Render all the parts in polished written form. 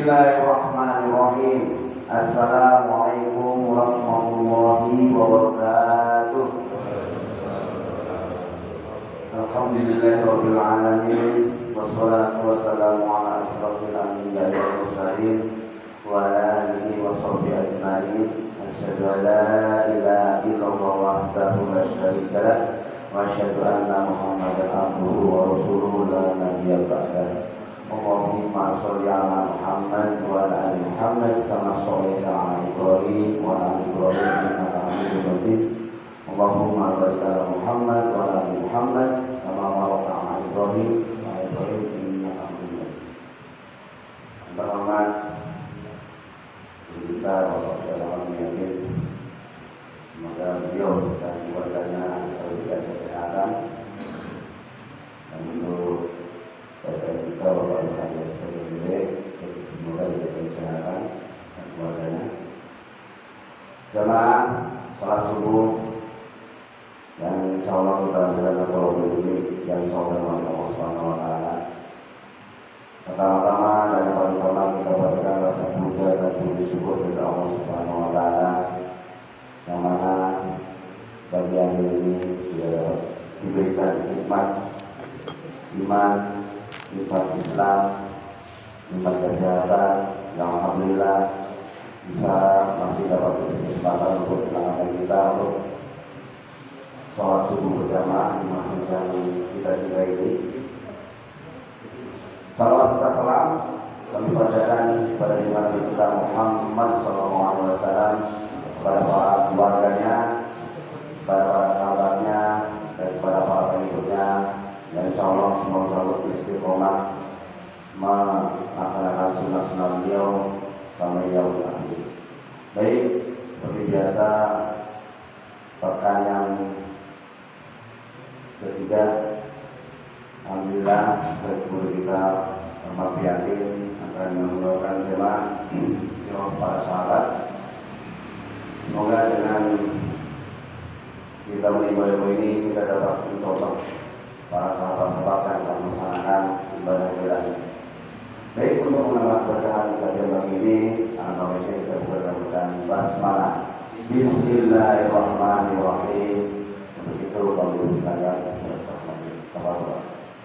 Bismillahirrahmanirrahim. Assalamualaikum warahmatullahi wabarakatuh. Alhamdulillahirabbil alamin wassalatu wassalamu ala asrofil anbiya'i wal mursalin wa ala alihi wa sahbihi ajma'in. Asyhadu an la ilaha illallah wahdahu la syarika lah wa asyhadu anna Muhammadan abduhu wa rasuluhu la nabiyya ba'dahu. Allahumma sholli ala Muhammad wa ala ali Muhammad kama shallaita ala Ibrahim wa ala ali Ibrahim innaka Hamidum Majid. Allahumma barik ala Muhammad wa ala ali Muhammad kama barakta ala Ibrahim wa ala Ibrahim innaka Hamidum Majid. Terhormat kita wassalamu alaikum. Semoga beliau dan keluarganya diberikan kesehatan dan untuk kita bapak ibu sekalian, semoga diberikan kesehatan dan keluarganya. Jamaah salat subuh yang insyaallah kita jalankan kalau ini yang insyaallah Allah Subhanahu wa taala. Pertama-tama dan yang paling pertama kita berikan rasa puja dan puji syukur kepada Allah Subhanahu wa taala yang mana bagian ini sudah diberikan nikmat iman, nikmat Islam, nikmat kesehatan yang alhamdulillah bisa masih dapat kesempatan untuk menjalankan kita untuk sholat subuh berjamaah di masjid yang kita cintai ini. Salawat serta salam kami panjatkan kepada Nabi kita Muhammad SAW, kepada para keluarganya, kepada para sahabatnya, dan kepada para pengikutnya. Dan insyaallah semoga selalu istiqomah melaksanakan sunnah-sunnah beliau sampai yaumil akhir. Baik, seperti biasa pekan yang ketiga, alhamdulillah guru kita Ahmad Yakin akan membawakan tema sirah para sahabat. Semoga dengan kita menimba-nimba ini kita dapat mencoba para sahabat-sahabat yang akan melaksanakan ibadah ini. Baik, untuk menambah berkahan kajian pagi ini, alhamdulillah kita berdoa basmalah. Bismillahirrahmanirrahim. Untuk itu kami sekalian berdoa.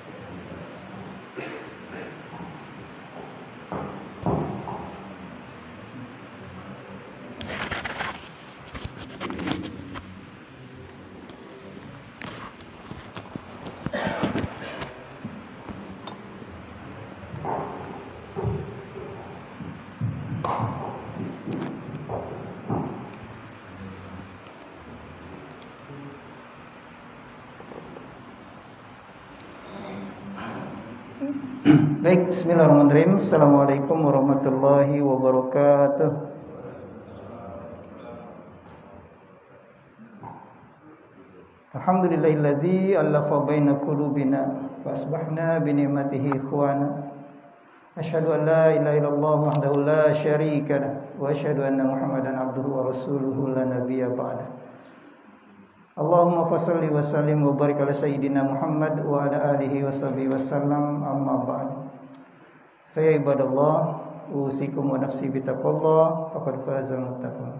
Baik, bismillahirrahmanirrahim. Assalamualaikum warahmatullahi wabarakatuh. Alhamdulillahilladzi allafa baina qulubina fa asbahna bi ni'matihi ikhwana. Asyhadu an la ilaha illallah wahdahu la syarika lah wa asyhadu anna Muhammadan abduhu wa rasuluhu la nabiyya ba'da. Allahumma fassalli wa sallim wa barik ala sayyidina Muhammad wa ala alihi wa sahbihi wasallam, amma ba'd. Fa ya ibadallah, usikum wa nafsi bitaqwallah faqad fazal muttaqun.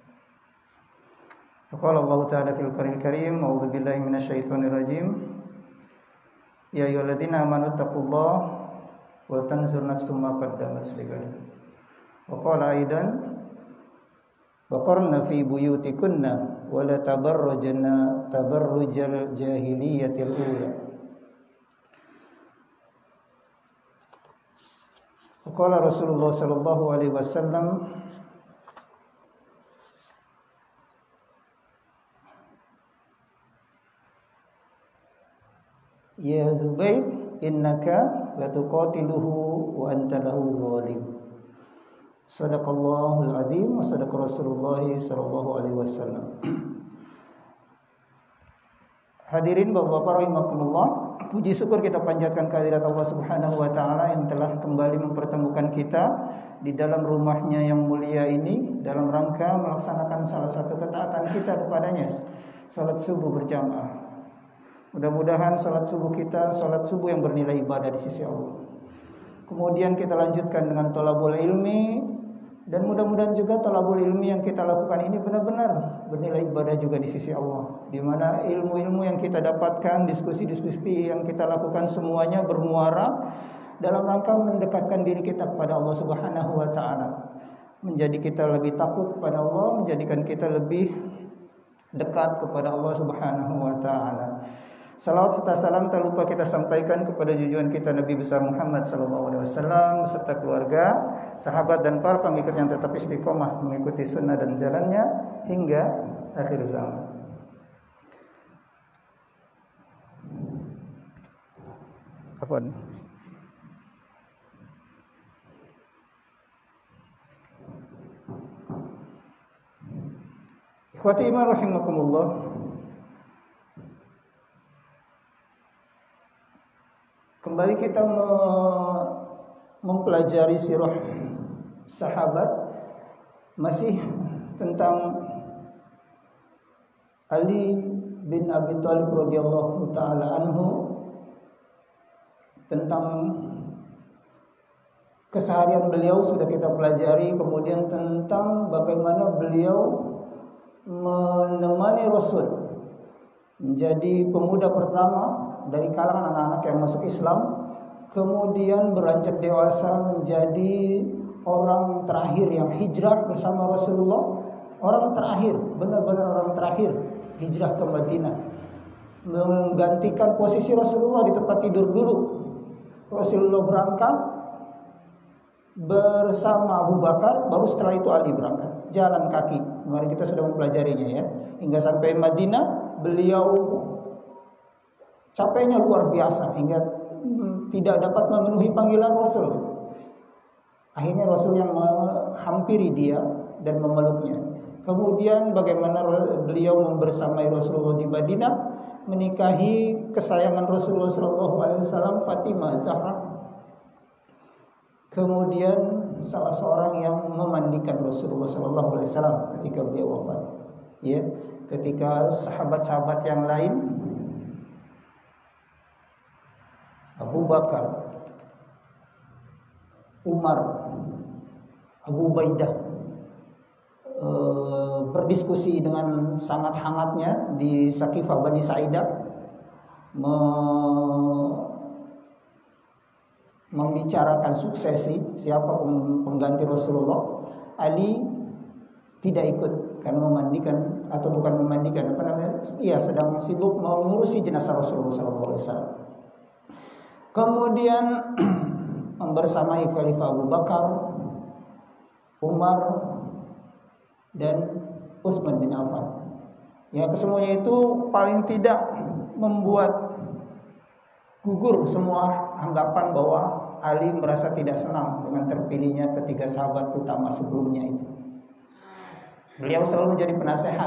Faqala Allah ta'ala fil Qur'anil Karim, a'udzu billahi minasyaitonir rajim. Ya ayyuhalladzina amanu taqullaha wa tanzur nafsum ma qaddamat lighad. Wa qala aidan waqarna fi buyutikunna wa la tabarrajna tabarrujal jahiliyatil ula. Qala Rasulullah sallallahu alaihi wasallam, ya Zubair, innaka latuqatiluhu wa anta lahu zalim. Sadaqallahul azim wa sadaqa Rasulullah sallallahu alaihi wasallam. Hadirin Bapak-bapak rahimakumullah, puji syukur kita panjatkan kehadirat Allah Subhanahu wa taala yang telah kembali mempertemukan kita di dalam rumahnya yang mulia ini dalam rangka melaksanakan salah satu ketaatan kita kepadanya, salat subuh berjamaah. Mudah-mudahan salat subuh kita salat subuh yang bernilai ibadah di sisi Allah. Kemudian kita lanjutkan dengan thalabul ilmi, dan mudah-mudahan juga thalabul ilmi yang kita lakukan ini benar-benar bernilai ibadah juga di sisi Allah, di mana ilmu-ilmu yang kita dapatkan, diskusi-diskusi yang kita lakukan semuanya bermuara dalam rangka mendekatkan diri kita kepada Allah Subhanahu wa taala. Menjadi kita lebih takut kepada Allah, menjadikan kita lebih dekat kepada Allah Subhanahu wa taala. Salawat serta salam tak lupa kita sampaikan kepada junjungan kita Nabi besar Muhammad sallallahu alaihi wasallam beserta keluarga, sahabat dan para pengikut yang tetap istiqomah mengikuti sunnah dan jalannya hingga akhir zaman. Apa? Ikhwati iman rahimakumullah. Kembali kita mempelajari sirah sahabat, masih tentang Ali bin Abi Thalib radhiyallahu taala anhu, tentang keseharian beliau sudah kita pelajari, kemudian tentang bagaimana beliau menemani Rasul menjadi pemuda pertama dari kalangan anak-anak yang masuk Islam, kemudian beranjak dewasa menjadi orang terakhir yang hijrah bersama Rasulullah, orang terakhir, benar-benar orang terakhir hijrah ke Madinah, menggantikan posisi Rasulullah di tempat tidur dulu. Rasulullah berangkat bersama Abu Bakar, baru setelah itu Ali berangkat jalan kaki. Kemarin kita sudah mempelajarinya ya, hingga sampai Madinah beliau capeknya luar biasa hingga tidak dapat memenuhi panggilan Rasul. Akhirnya Rasul yang menghampiri dia dan memeluknya. Kemudian bagaimana beliau membersamai Rasulullah di Madinah, menikahi kesayangan Rasulullah SAW, Fatimah Zahra. Kemudian salah seorang yang memandikan Rasulullah SAW ketika beliau wafat. Ya, ketika sahabat-sahabat yang lain, Abu Bakar, Umar, Abu Ubaidah berdiskusi dengan sangat hangatnya di Saqifah Bani Sa'idah, membicarakan suksesi siapa pengganti Rasulullah. Ali tidak ikut karena memandikan, atau bukan memandikan, sedang sibuk mengurusi jenazah Rasulullah SAW. Kemudian membersamai Khalifah Abu Bakar, Umar, dan Utsman bin Affan. Ya, kesemuanya itu paling tidak membuat gugur semua anggapan bahwa Ali merasa tidak senang dengan terpilihnya ketiga sahabat utama sebelumnya itu. Beliau selalu menjadi penasehat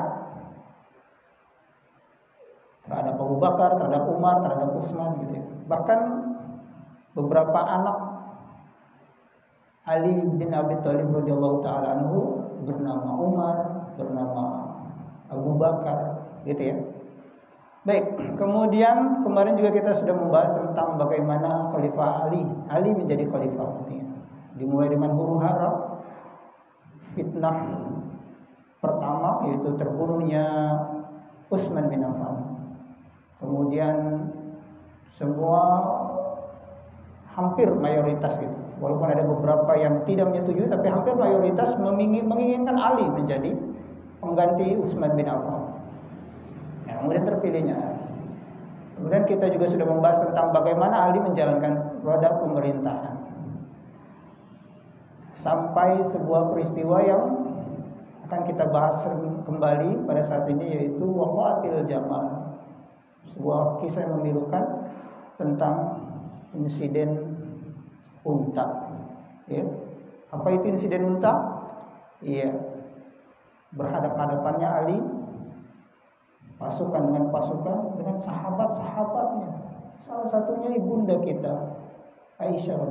terhadap Abu Bakar, terhadap Umar, terhadap Utsman gitu ya. Bahkan beberapa anak Ali bin Abi Thalib radhiyallahu taala anhu bernama Umar, bernama Abu Bakar gitu ya. Baik, kemudian kemarin juga kita sudah membahas tentang bagaimana Khalifah Ali menjadi khalifah gitu ya. Dimulai dengan huru hara, fitnah pertama yaitu terbunuhnya Utsman bin Affan. Kemudian semua hampir mayoritas gitu, walaupun ada beberapa yang tidak menyetujui, tapi hampir mayoritas menginginkan Ali menjadi pengganti Utsman bin Affan. Ya, kemudian terpilihnya. Kemudian kita juga sudah membahas tentang bagaimana Ali menjalankan roda pemerintahan, sampai sebuah peristiwa yang akan kita bahas kembali pada saat ini, yaitu Waqatil Jamal, sebuah kisah yang memilukan tentang insiden unta. Ya. Apa itu insiden unta? Iya, berhadapan-hadapannya Ali, pasukan dengan pasukan, dengan sahabat-sahabatnya. Salah satunya ibunda kita Aisyah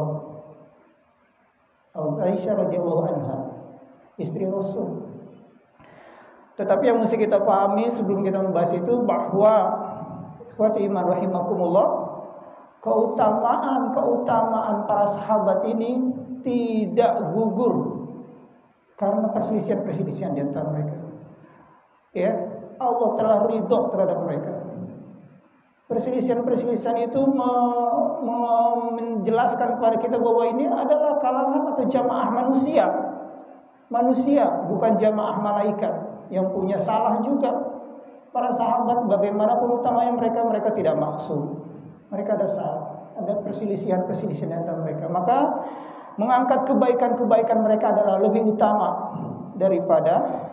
radhiyallahu anha, istri Rasul. Tetapi yang mesti kita pahami sebelum kita membahas itu, bahwa ikhwati iman rahimakumullah, keutamaan para sahabat ini tidak gugur karena perselisihan-perselisihan di antara mereka. Ya, Allah telah ridho terhadap mereka. Perselisihan-perselisihan itu menjelaskan kepada kita bahwa ini adalah kalangan atau jamaah manusia. Manusia, bukan jamaah malaikat yang punya salah juga. Para sahabat bagaimanapun utamanya mereka tidak maksum. Mereka ada salah, ada perselisihan-perselisihan antara mereka. Maka mengangkat kebaikan-kebaikan mereka adalah lebih utama daripada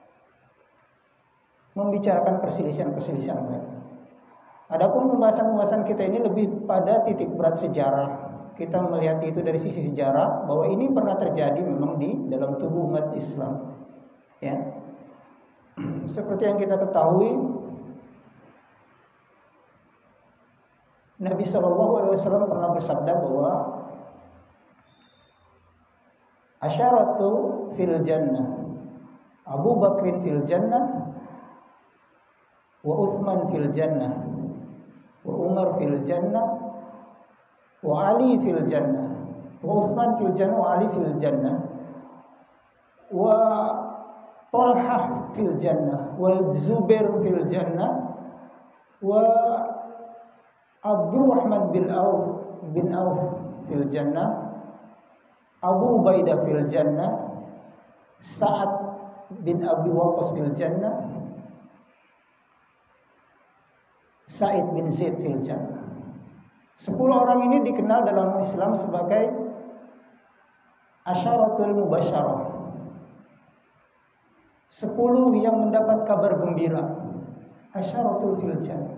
membicarakan perselisihan-perselisihan mereka. Adapun pembahasan-pembahasan kita ini lebih pada titik berat sejarah. Kita melihat itu dari sisi sejarah bahwa ini pernah terjadi memang di dalam tubuh umat Islam. Ya. Seperti yang kita ketahui, Nabi SAW pernah bersabda bahwa asyaratu fil jannah, Abu Bakrin fil jannah, wa Utsman fil jannah, wa Umar fil jannah, wa Ali fil jannah, wa Utsman fil jannah, wa Ali fil jannah, wa Talhah fil jannah, wa Zubair fil jannah, wa Abdurrahman bin Auf fil jannah, Abu Ubaidah fil jannah, Sa'ad bin Abi Waqqas fil jannah, Sa'id bin Zaid fil jannah. 10 orang ini dikenal dalam Islam sebagai asyaratul mubasyarah. 10 yang mendapat kabar gembira. Asyaratul fil jannah.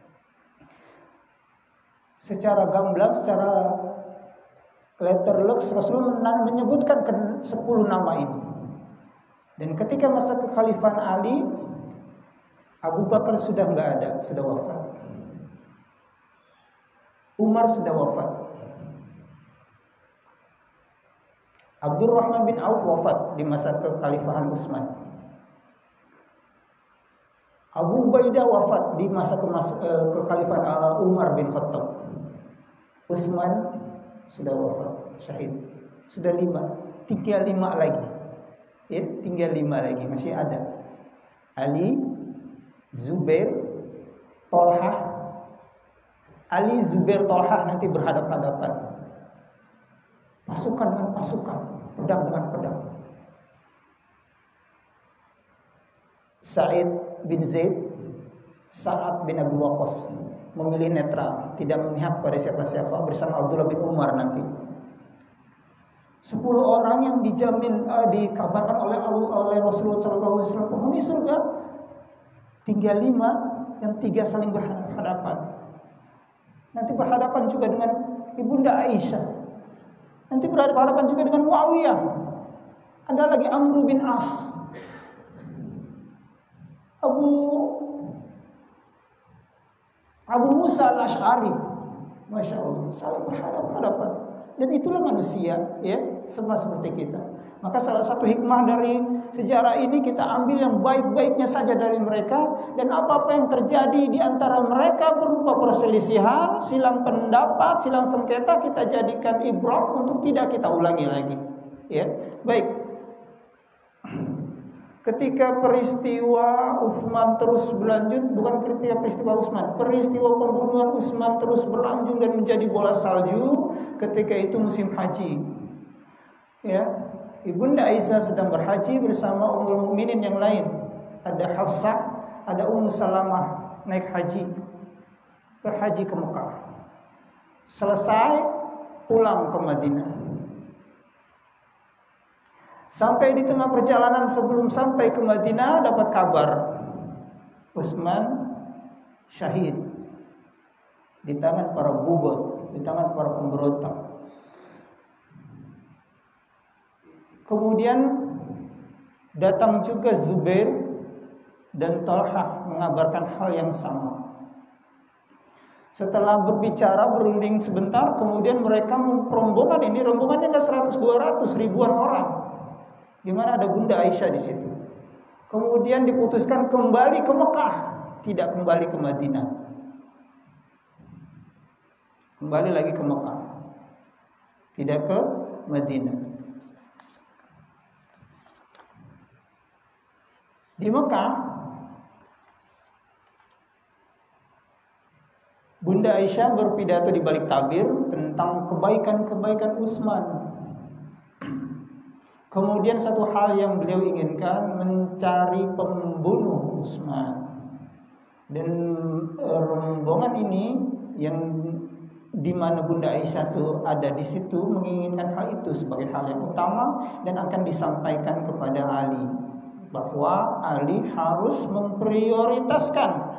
Secara gamblang, secara letterlux Rasulullah menyebutkan 10 nama ini. Dan ketika masa kekhalifahan Ali, Abu Bakar sudah enggak ada, sudah wafat. Umar sudah wafat. Abdurrahman bin Auf wafat di masa kekhalifahan Utsman. Abu Ubaidah wafat di masa kekhalifahan Umar bin Khattab. Utsman sudah wafat, syahid. Sudah 5, tinggal 5 lagi. Ya, tinggal 5 lagi, masih ada. Ali, Zubair, Talhah. Ali, Zubair, Talhah nanti berhadapan-hadapan. Pasukan dengan pasukan, pedang dengan pedang. Sa'id bin Zaid, Sa'ad bin Abi Waqqas memilih netral, tidak memihak pada siapa-siapa bersama Abdullah bin Umar nanti. 10 orang yang dijamin dikabarkan oleh Rasulullah SAW penghuni surga. Tinggal 5, yang 3 saling berhadapan. Nanti berhadapan juga dengan Ibunda Aisyah. Nanti berhadapan juga dengan Muawiyah. Ada lagi Amr bin As, Abu Musa al-Ash'ari. Masya Allah, saling berhadapan. Dan itulah manusia, ya, sama seperti kita. Maka salah satu hikmah dari sejarah ini kita ambil yang baik-baiknya saja dari mereka, dan apa-apa yang terjadi di antara mereka berupa perselisihan, silang pendapat, silang sengketa, kita jadikan ibrah untuk tidak kita ulangi lagi. Ya, baik. Ketika peristiwa Utsman terus berlanjut, bukan ketika peristiwa Utsman, peristiwa pembunuhan Utsman terus berlanjut dan menjadi bola salju. Ketika itu musim haji, ya, Ibunda Aisyah sedang berhaji bersama Ummul Mukminin yang lain. Ada Hafsah, ada Ummu Salamah naik haji, berhaji ke Mekah. Selesai pulang ke Madinah. Sampai di tengah perjalanan sebelum sampai ke Madinah dapat kabar Utsman syahid di tangan para bugot, di tangan para pemberontak. Kemudian datang juga Zubair dan Talhah mengabarkan hal yang sama. Setelah berbicara berunding sebentar, kemudian mereka rombongan ini, rombongannya enggak 100-200 ribuan orang. Di mana ada Bunda Aisyah di situ. Kemudian diputuskan kembali ke Mekah, tidak kembali ke Madinah. Kembali lagi ke Mekah, tidak ke Madinah. Di Mekah, Bunda Aisyah berpidato di balik tabir tentang kebaikan-kebaikan Utsman. Kemudian satu hal yang beliau inginkan, mencari pembunuh Utsman. Dan rombongan ini yang di mana Bunda Aisyah itu ada di situ menginginkan hal itu sebagai hal yang utama dan akan disampaikan kepada Ali, bahwa Ali harus memprioritaskan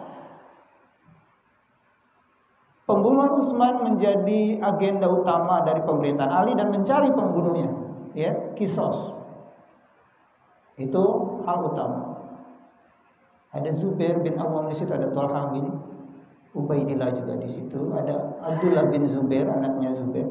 pembunuhan Utsman menjadi agenda utama dari pemerintahan Ali dan mencari pembunuhnya, ya, kisos. Itu hal utama. Ada Zubair bin Awam di situ, ada Thalha bin Ubaidillah juga di situ, ada Abdullah bin Zubair, anaknya Zubair.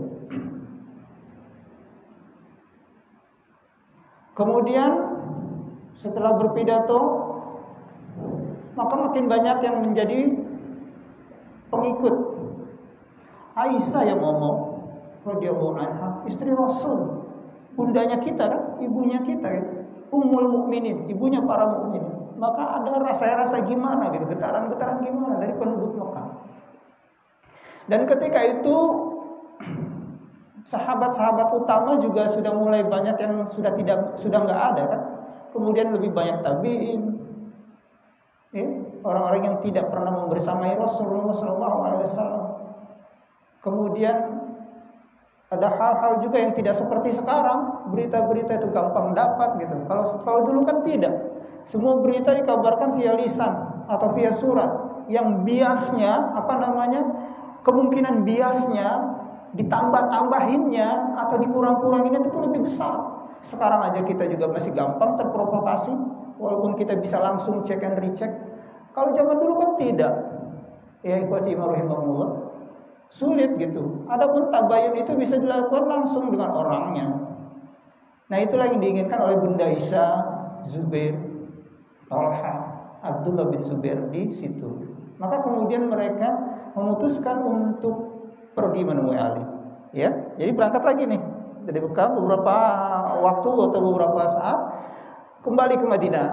Kemudian setelah berpidato, maka makin banyak yang menjadi pengikut. Aisyah yang ngomong, radhiyallahu anha, istri Rasul, bundanya kita kan, ibunya kita kan, Ummul Mukminin, ibunya para mukminin. Maka ada rasa-rasa gimana gitu, getaran-getaran gimana dari penduduk Mekah. Dan ketika itu sahabat-sahabat utama juga sudah mulai banyak yang sudah nggak ada kan. Kemudian lebih banyak tabi'in, ya, orang-orang yang tidak pernah membersamai Rasulullah SAW. Kemudian ada hal-hal juga yang tidak seperti sekarang, berita-berita itu gampang dapat gitu. Kalau dulu kan tidak. Semua berita dikabarkan via lisan atau via surat, yang biasnya kemungkinan biasnya ditambah-tambahinnya atau dikurang-kuranginnya itu lebih besar. Sekarang aja kita juga masih gampang terprovokasi, walaupun kita bisa langsung cek and recheck. Kalau zaman dulu kan tidak. Ya ikhwati rahimahumullah, sulit gitu. Adapun tabayun itu bisa dilakukan langsung dengan orangnya. Nah, itulah yang diinginkan oleh Bunda Aisyah, Zubair, Thalha, Abdullah bin Zubair di situ. Maka kemudian mereka memutuskan untuk pergi menemui Ali. Ya, jadi berangkat lagi nih dari Mekah beberapa waktu atau beberapa saat kembali ke Madinah.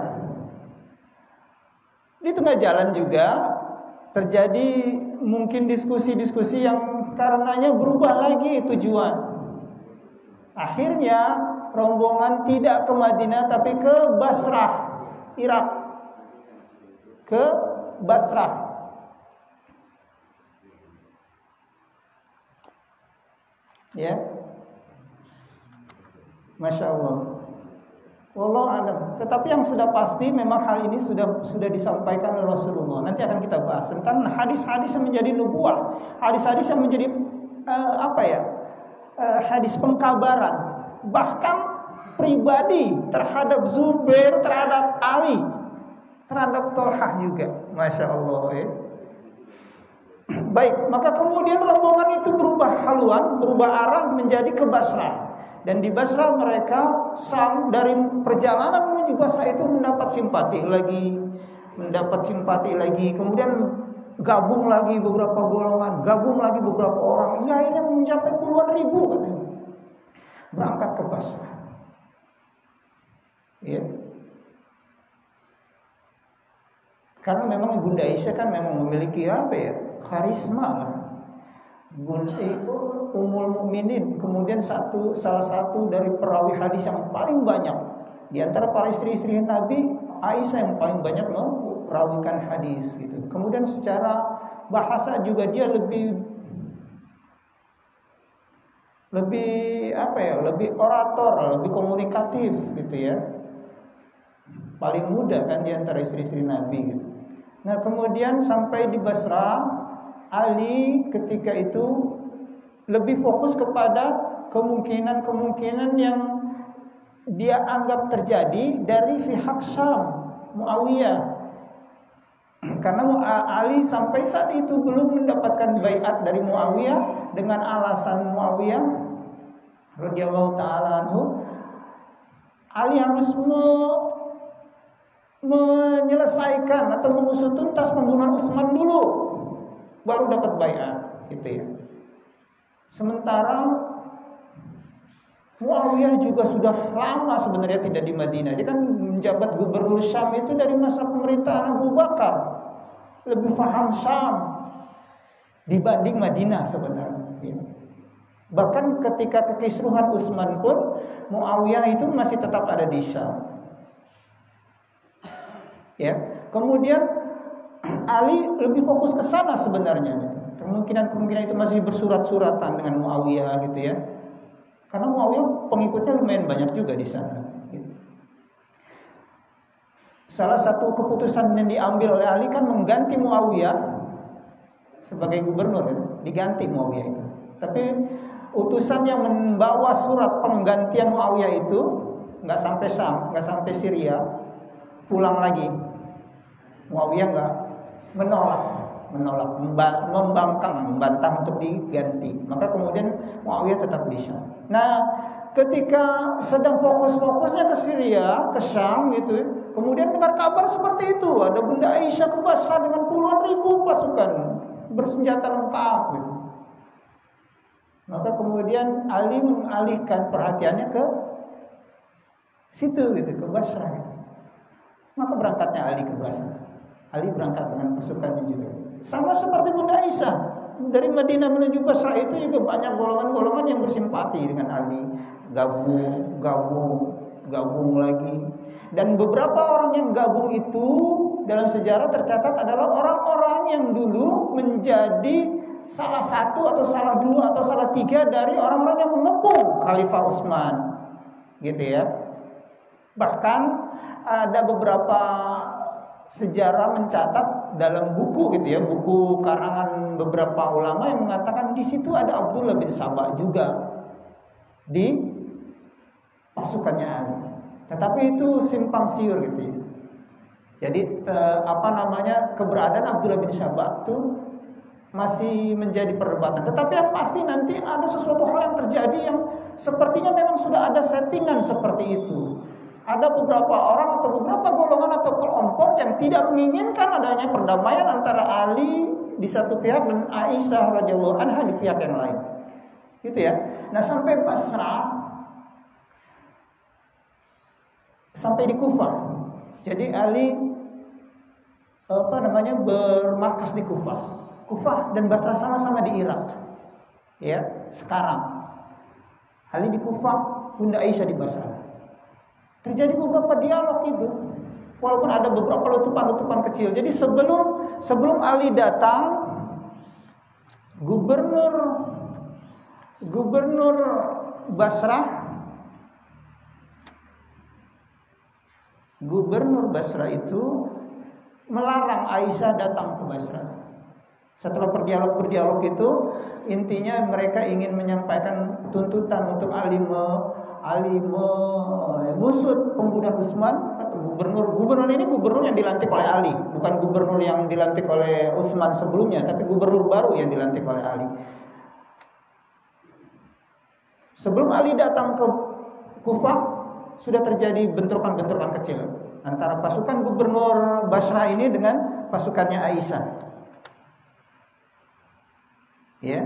Di tengah jalan juga terjadi mungkin diskusi-diskusi yang karenanya berubah lagi tujuan. Akhirnya rombongan tidak ke Madinah tapi ke Basrah, Irak. Ke Basrah. Ya. Masya Allah. Wallahu a'lam. Tetapi yang sudah pasti memang hal ini sudah disampaikan oleh Rasulullah. Nanti akan kita bahas tentang hadis-hadis yang menjadi nubuah, hadis-hadis yang menjadi hadis pengkabaran, bahkan pribadi terhadap Zubair, terhadap Ali, terhadap Thalha juga. Masya Allah ya. Baik, maka kemudian rombongan itu berubah haluan, berubah arah menjadi ke Basrah. Dan di Basrah mereka dari perjalanan menuju Basrah itu mendapat simpati lagi, kemudian gabung lagi beberapa golongan, gabung lagi beberapa orang, hingga akhirnya mencapai puluhan ribu katanya berangkat ke Basrah. Ya. Karena memang Bunda Aisyah kan memang memiliki karisma lah. Ummul Mukminin, kemudian salah satu dari perawi hadis yang paling banyak di antara para istri-istri Nabi, Aisyah yang paling banyak merawikan hadis gitu. Kemudian secara bahasa juga dia lebih orator, lebih komunikatif gitu ya. Paling muda kan di antara istri-istri Nabi gitu. Nah, kemudian sampai di Basrah, Ali ketika itu lebih fokus kepada kemungkinan-kemungkinan yang dia anggap terjadi dari pihak Syam, Muawiyah. Karena Ali sampai saat itu belum mendapatkan baiat dari Muawiyah, dengan alasan Muawiyah radhiyallahu taala anhu, Ali harus menyelesaikan atau mengusut tuntas pembunuhan Utsman dulu, baru dapat baiat, gitu ya. Sementara Muawiyah juga sudah lama sebenarnya tidak di Madinah. Dia kan menjabat gubernur Syam itu dari masa pemerintahan Abu Bakar. Lebih paham Syam dibanding Madinah sebenarnya. Bahkan ketika kekisruhan Utsman pun Muawiyah itu masih tetap ada di Syam. Ya, kemudian Ali lebih fokus ke sana sebenarnya. Kemungkinan itu masih bersurat-suratan dengan Muawiyah gitu ya. Karena Muawiyah pengikutnya lumayan banyak juga di sana. Salah satu keputusan yang diambil oleh Ali kan mengganti Muawiyah sebagai gubernur, gitu. Diganti Muawiyah itu. Tapi utusan yang membawa surat penggantian Muawiyah itu nggak sampai Syam, nggak sampai Syria, pulang lagi. Muawiyah nggak membantah untuk diganti. Maka kemudian Muawiyah tetap di Syam. Nah, ketika sedang fokus-fokusnya ke Syria, ke Syam gitu, kemudian dengar kabar seperti itu, ada Bunda Aisyah ke Basra dengan puluhan ribu pasukan bersenjata lengkap gitu. Maka kemudian Ali mengalihkan perhatiannya ke situ gitu, ke Basra gitu. Maka berangkatnya Ali ke Basra. Ali berangkat dengan pasukannya juga. Sama seperti Bunda Aisyah. Dari Madinah menuju Basra itu juga banyak golongan-golongan yang bersimpati dengan Ali. Gabung lagi. Dan beberapa orang yang gabung itu dalam sejarah tercatat adalah orang-orang yang dulu menjadi salah satu atau salah dua atau salah tiga dari orang-orang yang mengepung Khalifah Utsman. Gitu ya. Bahkan ada beberapa sejarah mencatat dalam buku gitu ya, buku karangan beberapa ulama yang mengatakan di situ ada Abdullah bin Sabah juga di pasukannya Ali. Tetapi itu simpang siur gitu ya. Jadi keberadaan Abdullah bin Sabah itu masih menjadi perdebatan. Tetapi yang pasti nanti ada sesuatu hal yang terjadi yang sepertinya memang sudah ada settingan seperti itu. Ada beberapa orang atau beberapa golongan atau kelompok yang tidak menginginkan adanya perdamaian antara Ali di satu pihak dan Aisyah radhiyallahu anha di pihak yang lain. Gitu ya. Nah, sampai Basra, sampai di Kufah. Jadi Ali bermarkas di Kufah. Kufah dan Basra sama-sama di Irak. Ya, sekarang Ali di Kufah, Bunda Aisyah di Basra. Terjadi beberapa dialog itu, walaupun ada beberapa letupan-letupan kecil. Jadi sebelum Ali datang, gubernur Basra itu melarang Aisyah datang ke Basra. Setelah berdialog itu, intinya mereka ingin menyampaikan tuntutan untuk Ali mengusut pembunuhan Utsman atau gubernur ini gubernur yang dilantik oleh Ali, bukan gubernur yang dilantik oleh Utsman sebelumnya, tapi gubernur baru yang dilantik oleh Ali. Sebelum Ali datang ke Kufah, sudah terjadi bentrokan-bentrokan kecil antara pasukan gubernur Basra ini dengan pasukannya Aisyah. Ya.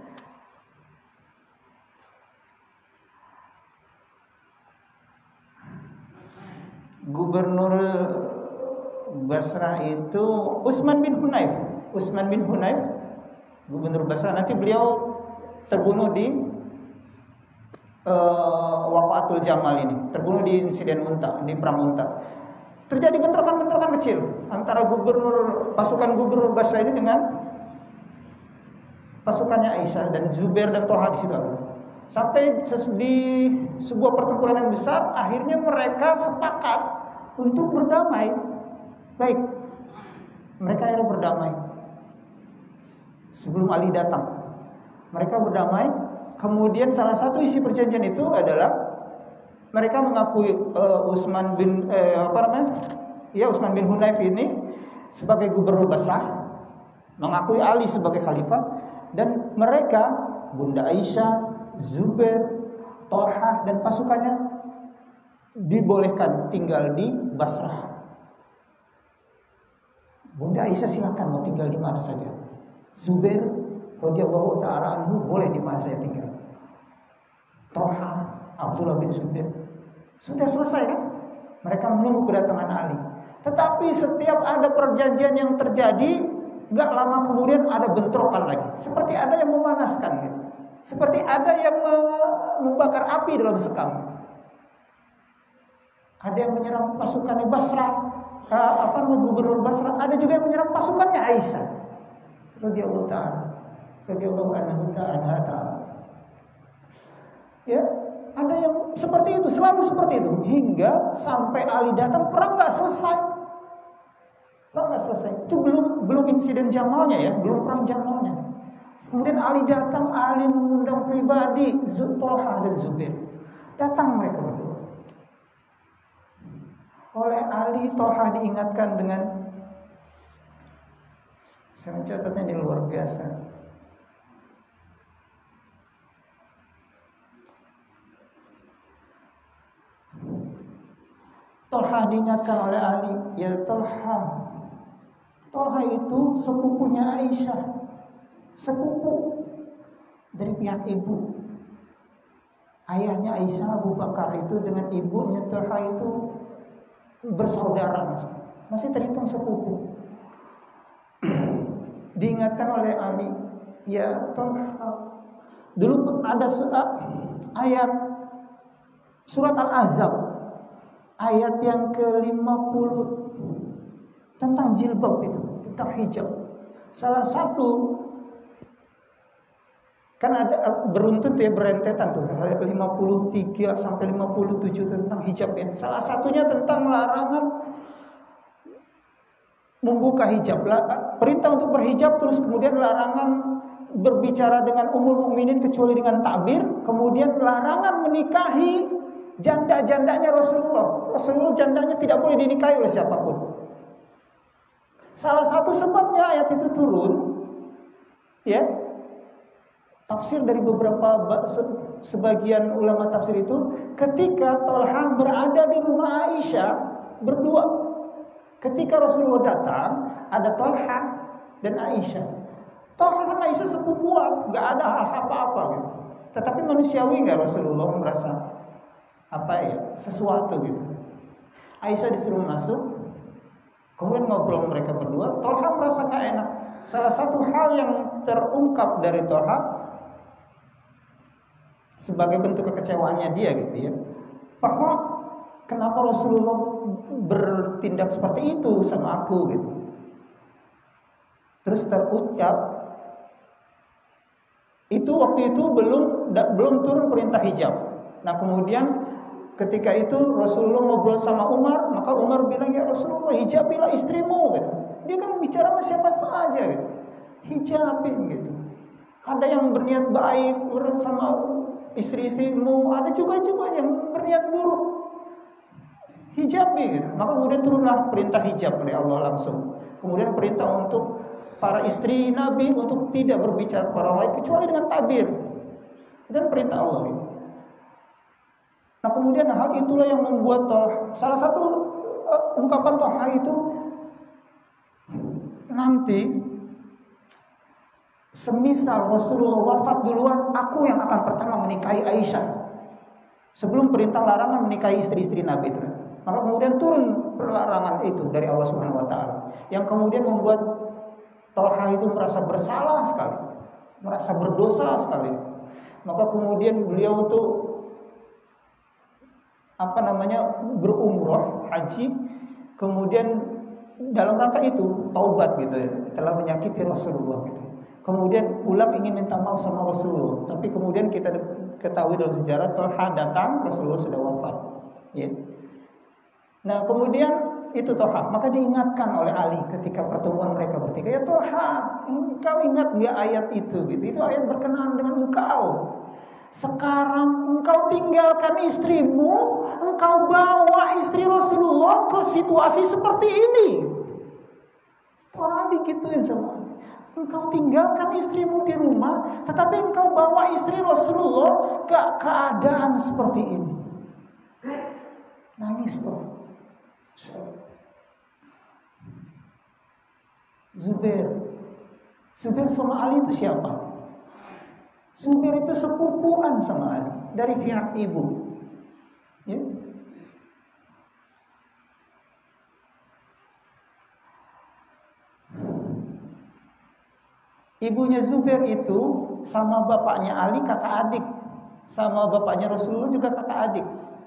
Gubernur Basra itu Utsman bin Hunayf, gubernur Basra. Nanti beliau terbunuh di Waqatul Jamal ini, terbunuh di insiden Mu'tah, di perang Mu'tah. Terjadi bentrokan-bentrokan kecil antara pasukan gubernur Basra ini dengan pasukannya Aisyah dan Zubair dan Thalha di situ. Sampai di sebuah pertempuran yang besar, akhirnya mereka sepakat untuk berdamai. Baik, mereka akhirnya berdamai. Sebelum Ali datang, mereka berdamai. Kemudian salah satu isi perjanjian itu adalah mereka mengakui Utsman bin Hunayf ini sebagai gubernur Basrah, mengakui Ali sebagai khalifah, dan mereka, Bunda Aisyah, Zubair, Thalha dan pasukannya dibolehkan tinggal di Basrah. Bunda Aisyah silakan mau tinggal di mana saja. Zubair radhiyallahu taala anhu boleh di mana saja tinggal. Thalha, Abdullah bin Zubair sudah selesai kan? Mereka menunggu kedatangan Ali. Tetapi setiap ada perjanjian yang terjadi, gak lama kemudian ada bentrokan lagi. Seperti ada yang memanaskan gitu. Seperti ada yang membakar api dalam sekam. Ada yang menyerang pasukannya Basrah, gubernur Basrah. Ada juga yang menyerang pasukannya Aisyah radhiyallahu ta'ala, radhiyallahu anha ta'ala. Ya, ada yang seperti itu, selalu seperti itu, hingga sampai Ali datang, perang nggak selesai. Itu belum insiden Jamalnya ya, belum perang Jamalnya. Kemudian Ali datang, Ali mengundang pribadi Thalha dan Zubair. Datang mereka berdua. Oleh Ali, Thalha diingatkan dengan, saya mencatatnya di luar biasa. Thalha diingatkan oleh Ali, ya Thalha itu sepupunya Aisyah, sepupu dari pihak ibu. Ayahnya Aisyah, Abu Bakar itu dengan ibunya Thalha itu bersaudara, masih terhitung sepupu. Diingatkan oleh Ali, ya Thalha, dulu ada ayat surat Al-Ahzab, ayat yang ke-50 tentang jilbab itu, tentang hijab. Salah satu kan ada beruntun tuh ya, berentetan tuh, ayat 53 sampai 57 tentang hijab ya. Salah satunya tentang larangan membuka hijab, perintah untuk berhijab, terus kemudian larangan berbicara dengan ummul mukminin kecuali dengan takbir, kemudian larangan menikahi janda-jandanya Rasulullah. Rasulullah jandanya tidak boleh dinikahi oleh siapapun. Salah satu sebabnya ayat itu turun, ya, tafsir dari beberapa sebagian ulama tafsir itu, ketika Thalha berada di rumah Aisyah berdua. Ketika Rasulullah datang, ada Thalha dan Aisyah. Thalha sama Aisyah sepupuan, nggak ada hal apa-apa gitu. Tetapi manusiawi nggak Rasulullah merasa sesuatu gitu. Aisyah disuruh masuk, kemudian ngobrol mereka berdua. Thalha merasa nggak enak. Salah satu hal yang terungkap dari Thalha sebagai bentuk kekecewaannya dia gitu ya, bahwa kenapa Rasulullah bertindak seperti itu sama aku gitu. Terus terucap itu waktu itu belum turun perintah hijab. Nah kemudian ketika itu Rasulullah ngobrol sama Umar, maka Umar bilang, ya Rasulullah, hijabilah istrimu gitu. Dia kan bicara sama siapa saja gitu, hijabin gitu. Ada yang berniat baik sama istri-istrimu, ada juga yang berniat buruk, hijabi gitu. Maka kemudian turunlah perintah hijab oleh Allah langsung. Kemudian perintah untuk para istri Nabi untuk tidak berbicara kepada orang lain kecuali dengan takbir, dan perintah Allah gitu. Nah kemudian hal itulah yang membuat salah satu ungkapan Thalha itu, nanti semisal Rasulullah wafat duluan, aku yang akan pertama menikahi Aisyah sebelum perintah larangan menikahi istri-istri Nabi itu. Maka kemudian turun larangan itu dari Allah Subhanahu wa taala, yang kemudian membuat Thalha itu merasa bersalah sekali, merasa berdosa sekali. Maka kemudian beliau itu berumrah, haji, kemudian dalam rangka itu taubat gitu ya, telah menyakiti Rasulullah gitu. Kemudian pulang ingin minta maaf sama Rasulullah, tapi kemudian kita ketahui dalam sejarah Thalha datang, Rasulullah sudah wafat ya. Nah kemudian itu Thalha, maka diingatkan oleh Ali ketika pertemuan mereka bertiga, ya Thalha, engkau ingat gak ayat itu gitu? Itu ayat berkenaan dengan engkau. Sekarang engkau tinggalkan istrimu, engkau bawa istri Rasulullah ke situasi seperti ini. Thalha digituin sama, engkau tinggalkan istrimu di rumah, tetapi engkau bawa istri Rasulullah ke keadaan seperti ini. Nangis loh. Zubair sama Ali itu siapa? Zubair itu sepupuan sama Ali dari pihak ibu. Ya. Ibunya Zubair itu sama bapaknya Ali kakak adik, sama bapaknya Rasulullah juga kakak adik.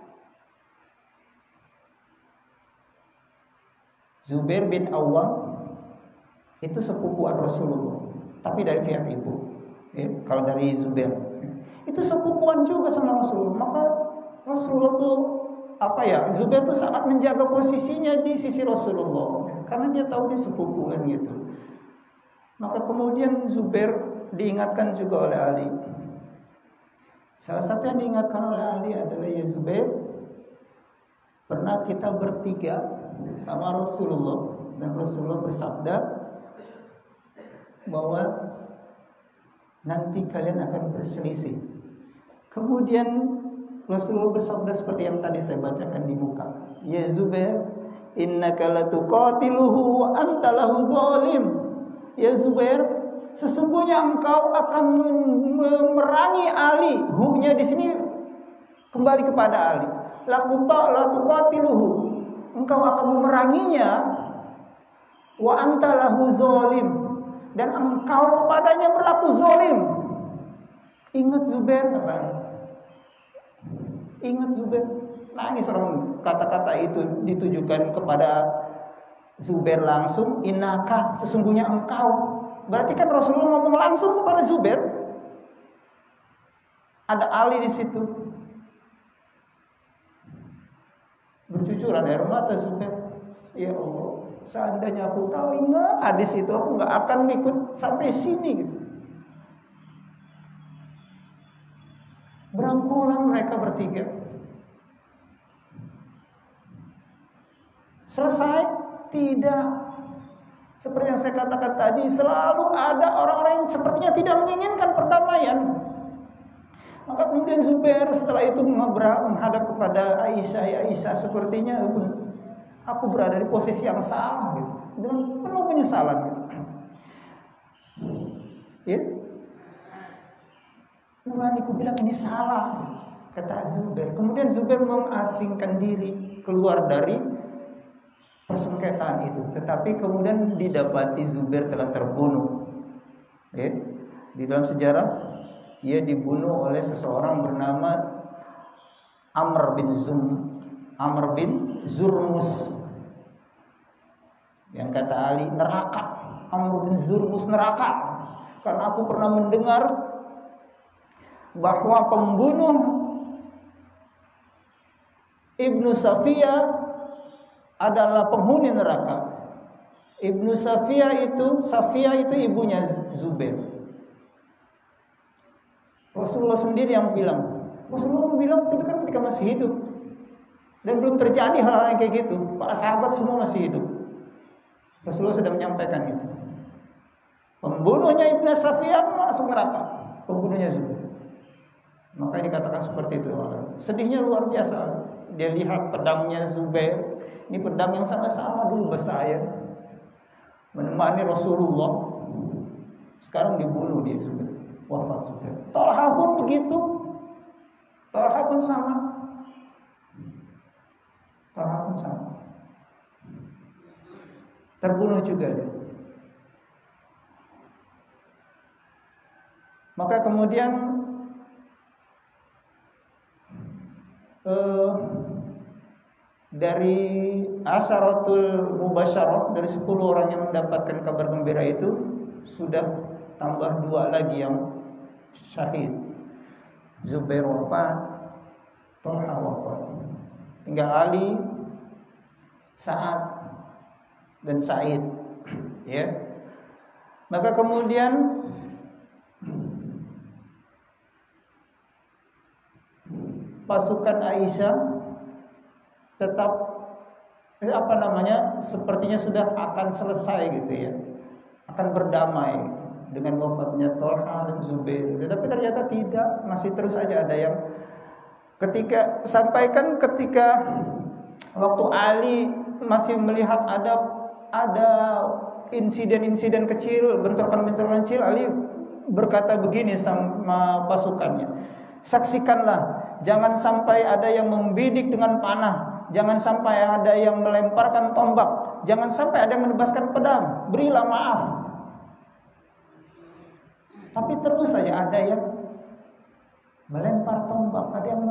Zubair bin Awwam itu sepupuan Rasulullah, tapi dari pihak ibu. Ya, kalau dari Zubair itu sepupuan juga sama Rasulullah. Maka Rasulullah tuh Zubair tuh sangat menjaga posisinya di sisi Rasulullah karena dia tahu dia sepupuan gitu. Maka kemudian Zubair diingatkan juga oleh Ali. Salah satu yang diingatkan oleh Ali adalah, ya Zubair, pernah kita bertiga sama Rasulullah, dan Rasulullah bersabda bahwa nanti kalian akan berselisih. Kemudian Rasulullah bersabda seperti yang tadi saya bacakan di muka. Ya Zubair, innaka latuqatiluhu wa anta lahu zalim. Ya Zubair, sesungguhnya engkau akan memerangi Ali. Hu-nya di sini kembali kepada Ali. Latuqatiluhu. Engkau akan memeranginya. Wa anta lahu zalim. Dan engkau kepadanya berlaku zalim. Ingat Zubair, katanya. Ingat Zubair. Nangis orang, kata-kata itu ditujukan kepada Zubair langsung. Innaka, sesungguhnya engkau. Berarti kan Rasulullah ngomong langsung kepada Zubair. Ada Ali di situ. Bercucuran air mata Zubair. Ya Allah, seandainya aku tahu, ingat hadis itu, aku nggak akan ikut sampai sini gitu. Berangkulan mereka bertiga. Selesai? Tidak. Seperti yang saya katakan tadi, selalu ada orang-orang yang sepertinya tidak menginginkan perdamaian. Maka kemudian Zubair setelah itu menghadap kepada Aisyah. Ya Aisyah, sepertinya aku berada di posisi yang salah gitu, dengan penuh penyesalan gitu. Ya, nuraniku bilang ini salah, kata Zubair. Kemudian Zubair mengasingkan diri keluar dari persengketaan itu. Tetapi kemudian didapati Zubair telah terbunuh. Ya, di dalam sejarah ia dibunuh oleh seseorang bernama Amr bin Zurmus. Yang kata Ali, neraka. Amr bin Zurmus neraka. Karena aku pernah mendengar bahwa pembunuh Ibnu Safiyah adalah penghuni neraka. Ibnu Safiyah itu ibunya Zubair. Rasulullah sendiri yang bilang. Rasulullah bilang itu kan ketika masih hidup. Dan belum terjadi hal-hal yang kayak gitu. Para sahabat semua masih hidup. Rasulullah sudah menyampaikan itu. Pembunuhnya Ibnu Safiyah masuk neraka. Pembunuhnya Zubair. Maka dikatakan seperti itu. Sedihnya luar biasa. Dia lihat pedangnya Zubair. Ini pedang yang sama-sama dulu bersayap menemani Rasulullah. Sekarang dibunuh dia sudah wafat sudah. Talha pun begitu. Talha pun sama. Terbunuh juga dia. Maka kemudian dari asyaratul mubasyarah, dari 10 orang yang mendapatkan kabar gembira itu, sudah tambah 2 lagi yang syahid. Zubair wafat, Talha wafat. Tinggal Ali, Sa'ad dan Sa'id. Ya. Maka kemudian pasukan Aisyah tetap sepertinya sudah akan selesai gitu ya, akan berdamai dengan wafatnya Talha dan Zubair. Tetapi ternyata tidak, masih terus aja ada yang ketika waktu Ali masih melihat ada insiden-insiden kecil, bentrokan-bentrokan kecil, Ali berkata begini sama pasukannya, saksikanlah, jangan sampai ada yang membidik dengan panah, jangan sampai ada yang melemparkan tombak, jangan sampai ada yang menebaskan pedang, berilah maaf. Tapi terus saja ada yang melempar tombak, ada yang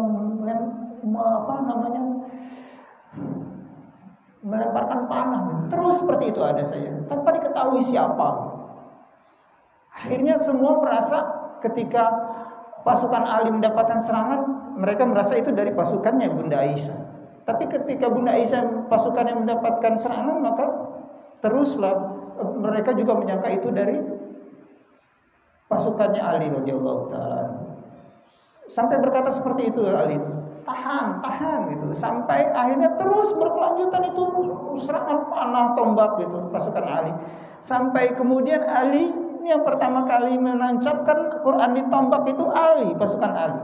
melemparkan panah, terus seperti itu ada saja, tanpa diketahui siapa. Akhirnya semua merasa ketika pasukan Ali mendapatkan serangan, mereka merasa itu dari pasukannya Bunda Aisyah. Tapi ketika Bunda Aisyah pasukannya mendapatkan serangan, maka teruslah mereka juga menyangka itu dari pasukannya Ali radhiyallahu taala. Sampai berkata seperti itu Ali, tahan gitu, sampai akhirnya terus berkelanjutan itu serangan panah tombak gitu pasukan Ali, sampai kemudian Ali yang pertama kali menancapkan Quran di tombak itu Ali, pasukan Ali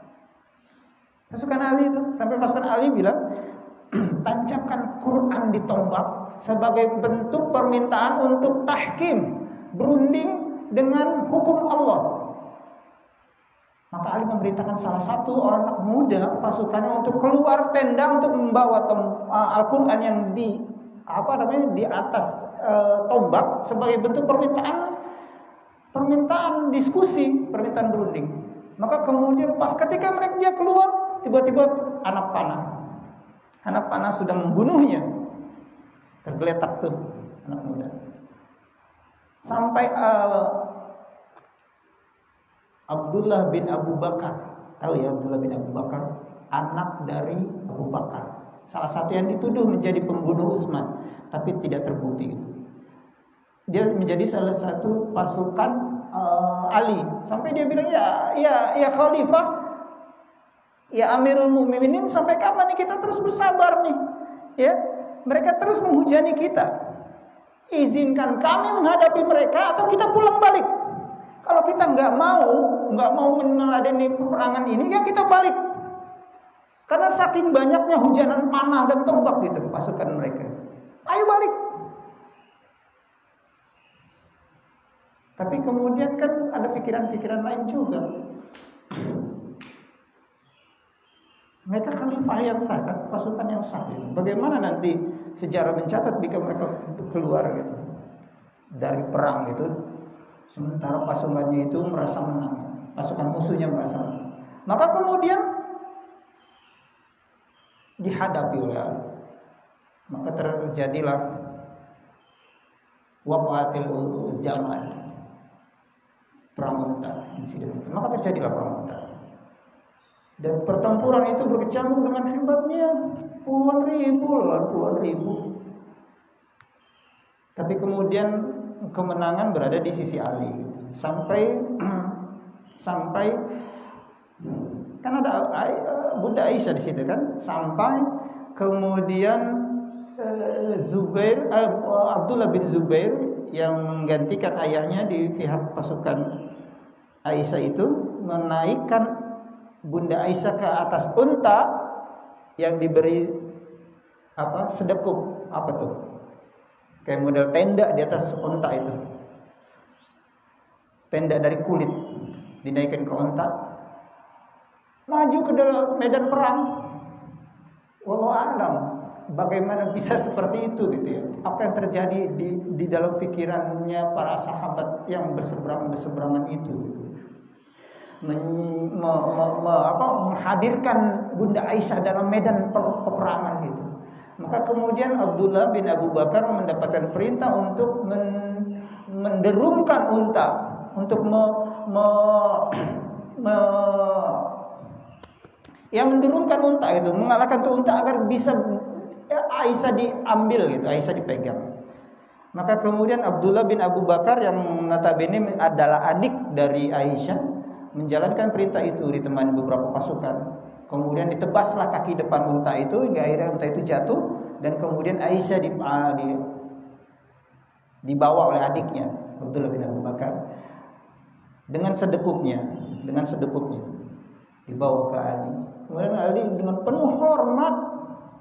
itu, sampai pasukan Ali bilang tancapkan Quran di tombak sebagai bentuk permintaan untuk tahkim, berunding dengan hukum Allah. Maka Ali memerintahkan salah satu orang muda pasukannya untuk keluar tenda untuk membawa Al-Quran yang di atas tombak sebagai bentuk permintaan diskusi, permintaan berunding. Maka kemudian pas ketika mereka dia keluar, tiba-tiba anak panah sudah membunuhnya. Tergeletak tuh anak muda. Sampai Abdullah bin Abu Bakar, tahu ya Abdullah bin Abu Bakar, anak dari Abu Bakar, salah satu yang dituduh menjadi pembunuh Utsman, tapi tidak terbukti itu. Dia menjadi salah satu pasukan Ali, sampai dia bilang ya Khalifah, ya Amirul Mukminin, sampai kapan nih kita terus bersabar nih? Ya, mereka terus menghujani kita. Izinkan kami menghadapi mereka atau kita pulang balik. Kalau kita nggak mau meneladani peperangan ini, ya kita balik. Karena saking banyaknya hujanan panah dan tombak gitu pasukan mereka. Ayo balik. Tapi kemudian kan ada pikiran-pikiran lain juga. Mereka khalifah yang sah, kan? Pasukan yang sah. Gitu. Bagaimana nanti sejarah mencatat jika mereka keluar gitu dari perang itu, sementara pasukannya itu merasa menang, pasukan musuhnya merasa menang. Maka kemudian dihadapi oleh Ali. Maka terjadilah waqatil Jamal, perang Mu'tah. Maka terjadilah perang Mu'tah. Dan pertempuran itu berkecamuk dengan hebatnya, puluhan ribu. Tapi kemudian kemenangan berada di sisi Ali. Sampai kan ada Bunda Aisyah di situ kan, sampai kemudian Abdullah bin Zubair yang menggantikan ayahnya di pihak pasukan Aisyah itu menaikkan Bunda Aisyah ke atas unta yang diberi sedekup, kayak model tenda di atas unta itu, tenda dari kulit, dinaikkan ke unta, maju ke dalam medan perang. Wallahu a'lam bagaimana bisa seperti itu gitu ya. Apa yang terjadi di dalam pikirannya para sahabat yang berseberangan itu gitu. Menghadirkan Bunda Aisyah dalam medan peperangan gitu. Maka kemudian Abdullah bin Abu Bakar mendapatkan perintah untuk menderumkan unta, untuk menderumkan unta itu, mengalahkan tuh unta agar bisa Aisyah diambil gitu, Aisyah dipegang. Maka kemudian Abdullah bin Abu Bakar yang notabene adalah adik dari Aisyah menjalankan perintah itu ditemani beberapa pasukan. Kemudian ditebaslah kaki depan unta itu hingga akhirnya unta itu jatuh, dan kemudian Aisyah dibawa oleh adiknya Abdullah bin Abu Bakar dengan sedekupnya dibawa ke Ali. Kemudian Ali dengan penuh hormat,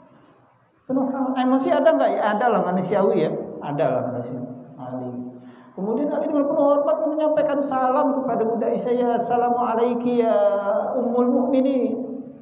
emosi ada nggak ya? Ada lah, manusiawi ya, ada lah manusia Ali. Kemudian Ali dengan penuh hormat menyampaikan salam kepada Bunda Aisyah, ya assalamualaikum ya ummul mukminin.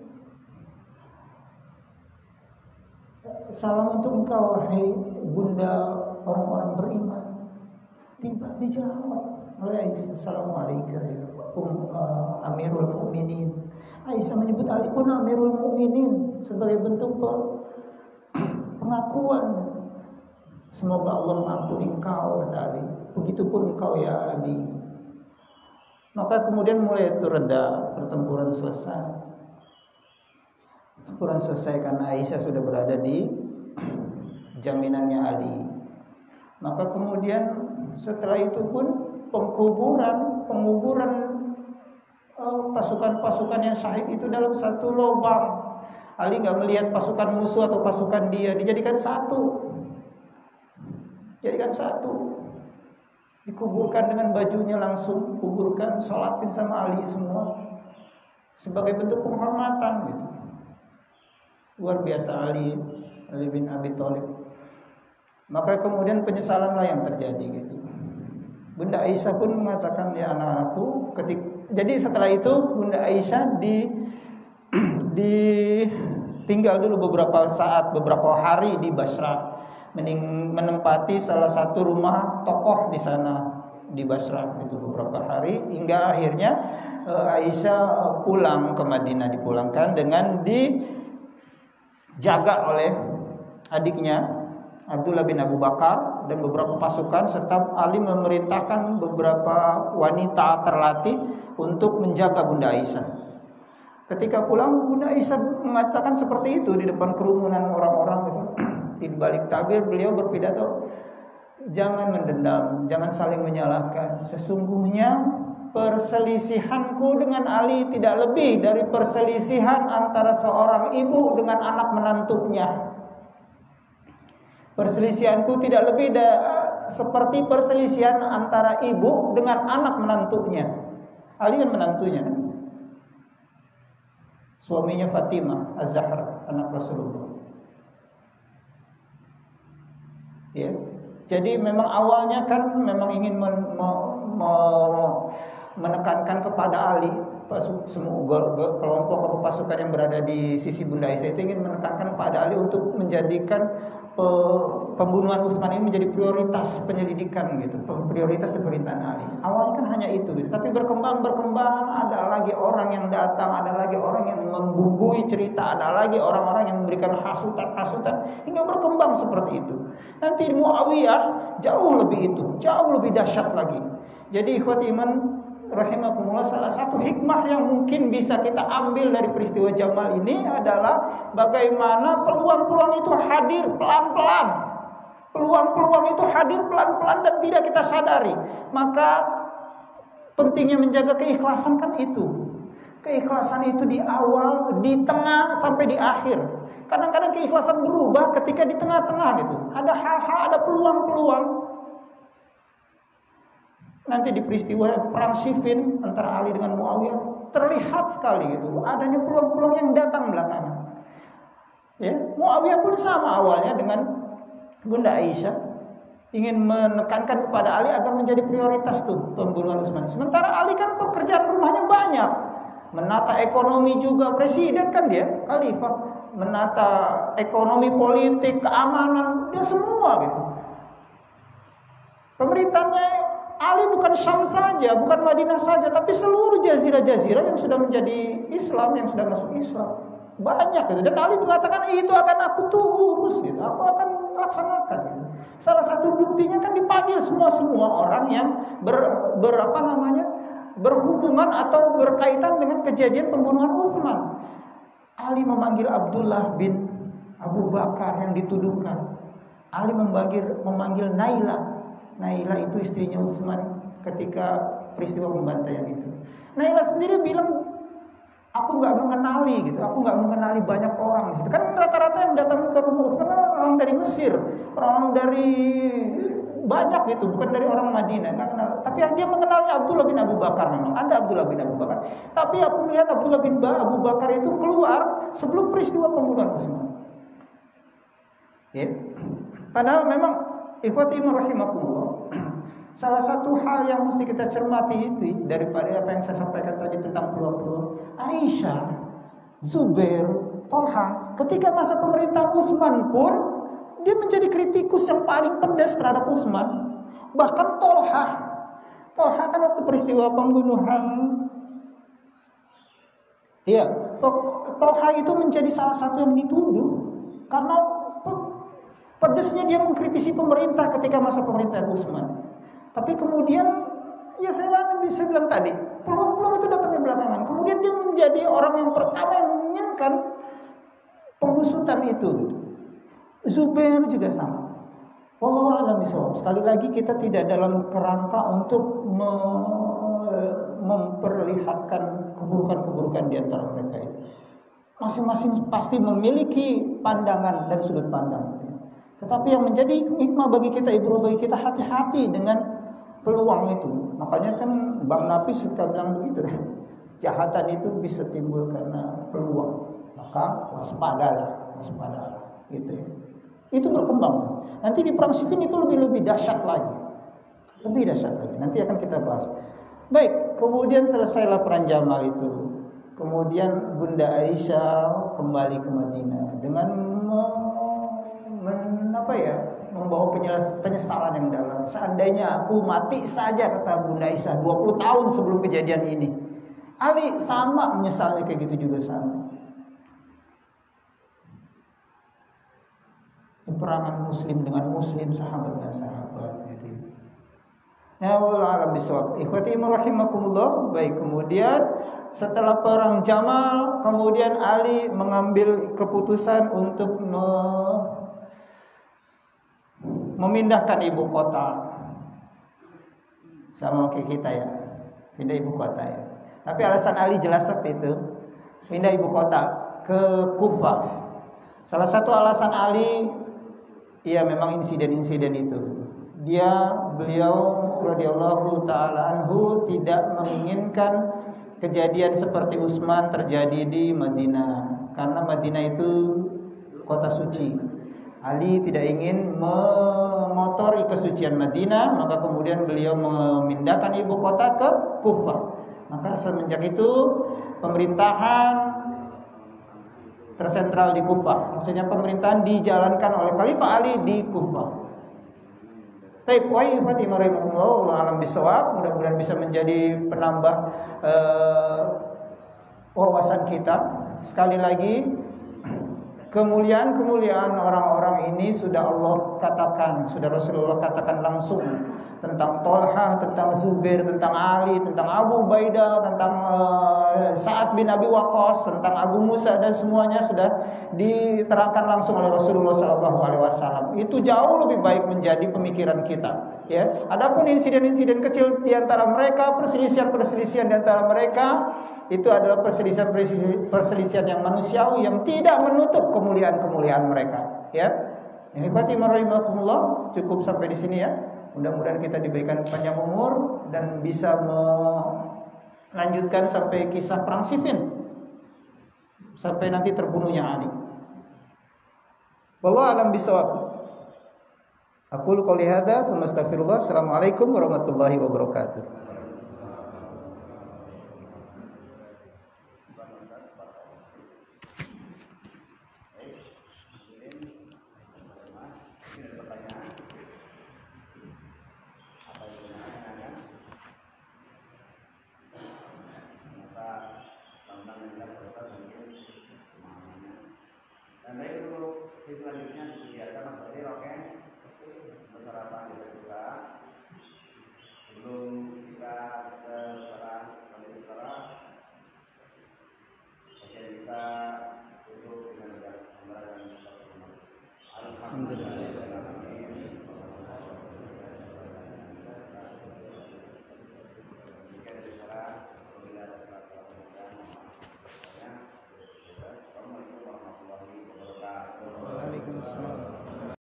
Salam untuk engkau wahai bunda orang-orang beriman. Tiba dijawab oleh Aisyah, assalamualaikum ya Amirul Mukminin. Aisyah menyebut Ali pun Amirul Mukminin sebagai bentuk pengakuan. Semoga Allah mengampuni engkau, kata Ali. Begitupun engkau ya Ali. Maka kemudian mulai itu reda, pertempuran selesai. Pertempuran selesai karena Aisyah sudah berada di jaminannya Ali. Maka kemudian setelah itu pun penguburan pasukan-pasukan yang syahid itu dalam satu lubang. Ali nggak melihat pasukan musuh atau pasukan dia, dijadikan satu. Dikuburkan dengan bajunya langsung, kuburkan, sholatin sama Ali semua sebagai bentuk penghormatan gitu. Luar biasa Ali bin Abi Thalib. Maka kemudian penyesalanlah yang terjadi gitu. Bunda Aisyah pun mengatakan, ya anak-anakku, jadi setelah itu Bunda Aisyah tinggal dulu beberapa hari di Basrah, menempati salah satu rumah tokoh di sana di Basrah itu beberapa hari, hingga akhirnya Aisyah pulang ke Madinah, dipulangkan dengan dijaga oleh adiknya Abdullah bin Abu Bakar dan beberapa pasukan, serta Ali memerintahkan beberapa wanita terlatih untuk menjaga Bunda Aisyah. Ketika pulang, Bunda Aisyah mengatakan seperti itu di depan kerumunan orang-orang gitu. Di balik tabir beliau berpidato, jangan mendendam, jangan saling menyalahkan. Sesungguhnya perselisihanku dengan Ali tidak lebih dari perselisihan antara seorang ibu dengan anak menantunya. Perselisihanku tidak lebih seperti perselisihan antara ibu dengan anak menantunya. Ali kan menantunya, suaminya Fatimah Az-Zahra, anak Rasulullah. Ya, jadi memang awalnya kan memang ingin menekankan kepada Ali, semua kelompok atau pasukan yang berada di sisi Bunda Aisyah itu ingin menekankan kepada Ali untuk menjadikan pembunuhan Utsman ini menjadi prioritas penyelidikan gitu, prioritas pemerintahan Ali. Awalnya kan hanya itu gitu, tapi berkembang, ada lagi orang yang datang, ada lagi orang yang membumbui cerita, ada lagi orang-orang yang memberikan hasutan hingga berkembang seperti itu. Nanti Muawiyah jauh lebih dahsyat lagi. Jadi ikhwati iman rahimakumullah, salah satu hikmah yang mungkin bisa kita ambil dari peristiwa Jamal ini adalah bagaimana peluang-peluang itu hadir pelan-pelan. Peluang-peluang itu hadir pelan-pelan dan tidak kita sadari. Maka pentingnya menjaga keikhlasan kan itu. Keikhlasan itu di awal, di tengah, sampai di akhir. Kadang-kadang keikhlasan berubah ketika di tengah-tengah gitu. Ada hal-hal, ada peluang-peluang. Nanti di peristiwa perang Siffin antara Ali dengan Muawiyah terlihat sekali gitu, adanya peluang-peluang yang datang belakangan. Ya, Muawiyah pun sama awalnya dengan Bunda Aisyah, ingin menekankan kepada Ali agar menjadi prioritas tuh pembunuhan Utsman. Sementara Ali kan pekerjaan rumahnya banyak, menata ekonomi juga, presiden kan dia, khalifah, menata ekonomi, politik, keamanan, dia semua gitu. Pemerintahnya Ali bukan Syam saja, bukan Madinah saja, tapi seluruh jazirah-jazirah yang sudah menjadi Islam, yang sudah masuk Islam. Banyak gitu. Dan Ali mengatakan itu akan aku urus gitu, aku akan laksanakan gitu. Salah satu buktinya kan dipanggil semua orang yang berhubungan atau berkaitan dengan kejadian pembunuhan Utsman. Ali memanggil Abdullah bin Abu Bakar yang dituduhkan. Ali memanggil Naila itu istrinya Utsman ketika peristiwa pembantaian itu. Naila sendiri bilang, aku nggak mengenali gitu, aku nggak mengenali banyak orang di situ. Kan rata-rata yang datang ke rumah Utsman orang dari Mesir, orang dari banyak gitu, bukan dari orang Madinah. Nggak kenal. Tapi yang dia mengenali Abdullah bin Abu Bakar, memang ada Abdullah bin Abu Bakar. Tapi aku melihat Abdullah bin Abu Bakar itu keluar sebelum peristiwa pembunuhan Utsman. Ya. Padahal memang ikhwati rahimakumullah, Salah satu hal yang mesti kita cermati itu daripada apa yang saya sampaikan tadi tentang peluang-peluang, Aisyah, Zubair, Tolha, ketika masa pemerintahan Utsman pun dia menjadi kritikus yang paling pedas terhadap Utsman. Bahkan Tolha kan waktu peristiwa pembunuhan, iya, Tolha itu menjadi salah satu yang dituduh karena pedesnya dia mengkritisi pemerintah ketika masa pemerintahan Utsman. Tapi kemudian, ya saya bilang tadi, peluang-peluang itu datangnya belakangan. Kemudian dia menjadi orang yang pertama yang menginginkan pengusutan itu. Zubair juga sama. Wallahu a'lam bishawab. Sekali lagi kita tidak dalam kerangka untuk memperlihatkan keburukan-keburukan di antara mereka itu. Masing-masing pasti memiliki pandangan dan sudut pandang. Tetapi yang menjadi hikmah bagi kita, ibrah bagi kita, hati-hati dengan peluang itu. Makanya kan Bang Nafis suka bilang begitu, kejahatan itu bisa timbul karena peluang. Maka waspadalah, gitu ya. Itu berkembang. Nanti di perang Siffin itu lebih dahsyat lagi. Nanti akan kita bahas. Baik, kemudian selesailah perang Jamal itu. Kemudian Bunda Aisyah kembali ke Madinah dengan membawa penyesalan yang dalam. Seandainya aku mati saja, kata Bunda Aisyah, 20 tahun sebelum kejadian ini. Ali sama menyesalnya, kayak gitu juga sama. Peperangan muslim dengan muslim, sahabat dengan sahabat, gitu. Ya wallahu a'lam bishawab. Ikhwati rahimakumullah. Baik, kemudian setelah perang Jamal, kemudian Ali mengambil keputusan untuk memindahkan ibu kota. Sama kayak kita ya, pindah ibu kota ya. Tapi alasan Ali jelas waktu itu, pindah ibu kota ke Kufah. Salah satu alasan Ali, ya memang insiden-insiden itu. Beliau radhiyallahu taala anhu tidak menginginkan kejadian seperti Utsman terjadi di Madinah, karena Madinah itu kota suci. Ali tidak ingin mengotori kesucian Madinah, maka kemudian beliau memindahkan ibu kota ke Kufah. Maka semenjak itu pemerintahan tersentral di Kufah. Maksudnya pemerintahan dijalankan oleh Khalifah Ali di Kufah. Baik, wa Fatimah rahimahullah alam bisawab. Mudah-mudahan bisa menjadi penambah wawasan kita. Sekali lagi, kemuliaan orang-orang ini sudah Allah katakan, sudah Rasulullah katakan langsung tentang Tolha, tentang Zubair, tentang Ali, tentang Abu Ubaidah, tentang Sa'ad bin Abi Waqqas, tentang Abu Musa, dan semuanya sudah diterangkan langsung oleh Rasulullah SAW. Itu jauh lebih baik menjadi pemikiran kita. Ya, adapun insiden-insiden kecil di antara mereka, perselisihan-perselisihan di antara mereka, itu adalah perselisihan yang manusiawi yang tidak menutup kemuliaan-kemuliaan mereka. Ya, yang Fatimah rahimakumullah, cukup sampai di sini ya. Mudah-mudahan kita diberikan panjang umur dan bisa melanjutkan sampai kisah perang Siffin, sampai nanti terbunuhnya Ali. Wallahu a'lam bishawab. Aqulu qouli hadza, tsumma astaghfirullah. Assalamualaikum warahmatullahi wabarakatuh. Dan baik untuk selanjutnya